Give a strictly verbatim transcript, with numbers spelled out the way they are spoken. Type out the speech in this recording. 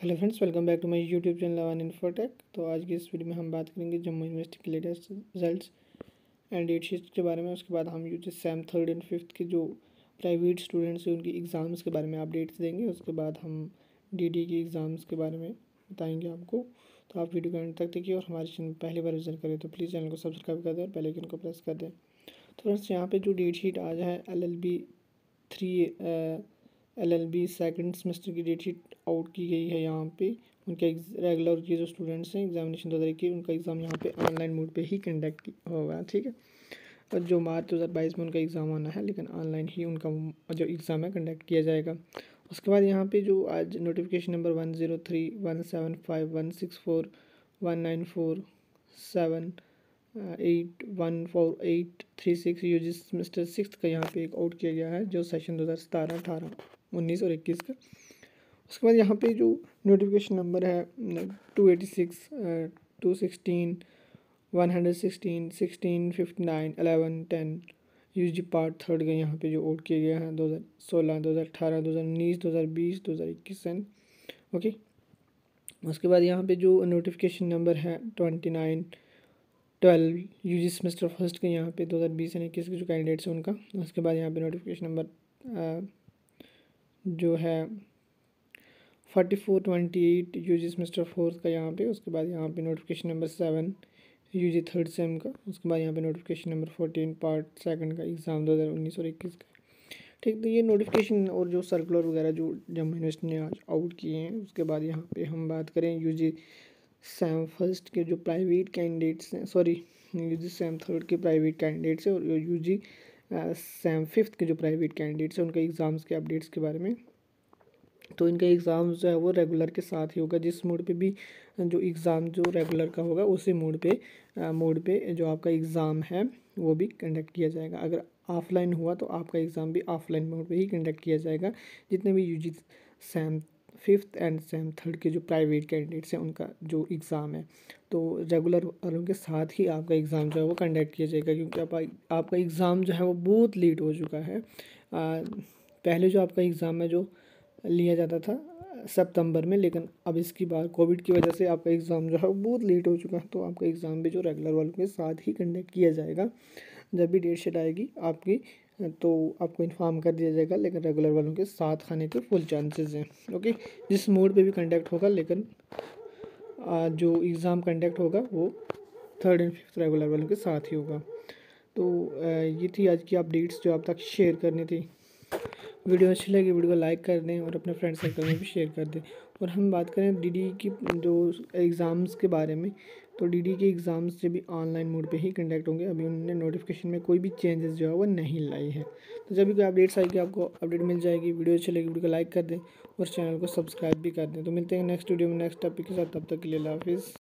Hello friends, welcome back to my YouTube channel one Infotech. तो आज की इस वीडियो में हम बात करेंगे जम्मू यूनिवर्सिटी के latest results and date sheet के बारे में। उसके बाद हम UG sem third and fifth के जो प्राइवेट स्टूडेंट्स हैं उनकी एग्ज़ाम्स के बारे में अपडेट्स देंगे। उसके बाद हम डीडी की एग्ज़ाम्स के बारे में बताएंगे आपको। तो आप वीडियो को एंड तक देखिए और हमारे चैनल पहली बार विजिट करें तो प्लीज़ चैनल को सब्सक्राइब कर दें और बेल आइकन को प्रेस कर दें। तो फ्रेंड्स, यहाँ पे जो डेट शीट आज है L L B three L L B second semester की डेट शीट आउट की गई है। यहाँ पे उनके रेगुलर के जो स्टूडेंट्स हैं एग्जामिनेशन दो हज़ार इक्कीस उनका एग्ज़ाम यहाँ पे ऑनलाइन मोड पे ही कंडक्ट होगा, ठीक है। और जो मार्च दो हज़ार बाईस में उनका एग्ज़ाम आना है, लेकिन ऑनलाइन ही उनका जो एग्ज़ाम है कंडक्ट किया जाएगा। उसके बाद यहाँ पे जो आज notification number one zero three one seven five one six four one nine four seven eight one four eight three six U G semester six का यहाँ पे एक आउट किया गया है, जो सेशन दो हज़ार सतारह अठारह उन्नीस और इक्कीस का। उसके बाद यहाँ पे जो नोटिफिकेशन नंबर है two eighty six two sixteen one hundred sixteen sixteen fifty nine eleven ten U G part third का यहाँ पे जो आउट किया गया है दो हज़ार सोलह दो हज़ार अठारह दो हज़ार उन्नीस दो हज़ार बीस दो हज़ार इक्कीस एंड ओके। उसके बाद यहाँ पे जो नोटिफिकेशन नंबर है twenty nine twelve U G semester first के यहाँ पे दो हज़ार बीस एंड इक्कीस के जो कैंडिडेट्स हैं उनका। उसके बाद यहाँ पे नोटिफिकेशन नंबर जो है forty four twenty eight U G semester fourth का यहाँ पे। उसके बाद यहाँ पे notification number seven U G third sem का। उसके बाद यहाँ पे notification number fourteen part second का एग्ज़ाम दो हज़ार उन्नीस और इक्कीस का, ठीक। तो ये नोटिफिकेशन और जो सर्कुलर वगैरह जो जम्मू यूनिवर्सिटी ने आज आउट किए हैं। उसके बाद यहाँ पे हम बात करें यू जी सैम फर्स्ट के जो प्राइवेट कैंडिडेट्स हैं, sorry U G sem third के प्राइवेट कैंडिडेट्स हैं और यू जी सैम फिफ्थ के जो प्राइवेट कैंडिडेट्स हैं उनके एग्ज़ाम्स के अपडेट्स के बारे में। तो इनका एग्ज़ाम जो है वो रेगुलर के साथ ही होगा। जिस मोड पे भी जो एग्ज़ाम जो रेगुलर का होगा उसी मोड पे मोड पे जो आपका एग्ज़ाम है वो भी कंडक्ट किया जाएगा। अगर ऑफलाइन हुआ तो आपका एग्ज़ाम भी ऑफलाइन मोड पे ही कंडक्ट किया जाएगा। जितने भी UG sem fifth and sem third के जो प्राइवेट कैंडिडेट्स हैं उनका जो एग्ज़ाम है तो रेगुलर वालों के साथ ही आपका एग्ज़ाम जो है वो कंडक्ट किया जाएगा, क्योंकि आप, आपका एग्ज़ाम जो है वो बहुत लेट हो चुका है। आ, पहले जो आपका एग्ज़ाम है जो लिया जाता था सितंबर में, लेकिन अब इसकी बार कोविड की वजह से आपका एग्ज़ाम जो है वो बहुत लेट हो चुका है। तो आपका एग्ज़ाम भी जो रेगुलर वालों के साथ ही कंडक्ट किया जाएगा। जब भी डेट शीट आएगी आपकी तो आपको इन्फॉर्म कर दिया जाएगा, लेकिन रेगुलर वालों के साथ आने के फुल चांसेस हैं, ओके। जिस मोड पे भी कंडक्ट होगा, लेकिन जो एग्ज़ाम कंडक्ट होगा वो थर्ड एंड फिफ्थ रेगुलर वालों के साथ ही होगा। तो ये थी आज की अपडेट्स जो आप तक शेयर करनी थी। वीडियो अच्छी लगी वीडियो को लाइक कर दें और अपने फ्रेंड सर्कल में भी शेयर कर दें। और हम बात करें डीडी की जो एग्ज़ाम्स के बारे में, तो डीडी के एग्ज़ाम्स जो भी ऑनलाइन मोड पे ही कंडक्ट होंगे। अभी उन्होंने नोटिफिकेशन में कोई भी चेंजेस जो है वो नहीं लाई है। तो जब भी कोई अपडेट्स आएगी आपको अपडेट मिल जाएगी। वीडियो अच्छी लगी वीडियो को लाइक कर दें और चैनल को सब्सक्राइब भी कर दें। तो मिलते हैं नेक्स्ट वीडियो में नेक्स्ट टॉपिक के साथ, तब तक के लिए अल्लाह हाफिज़।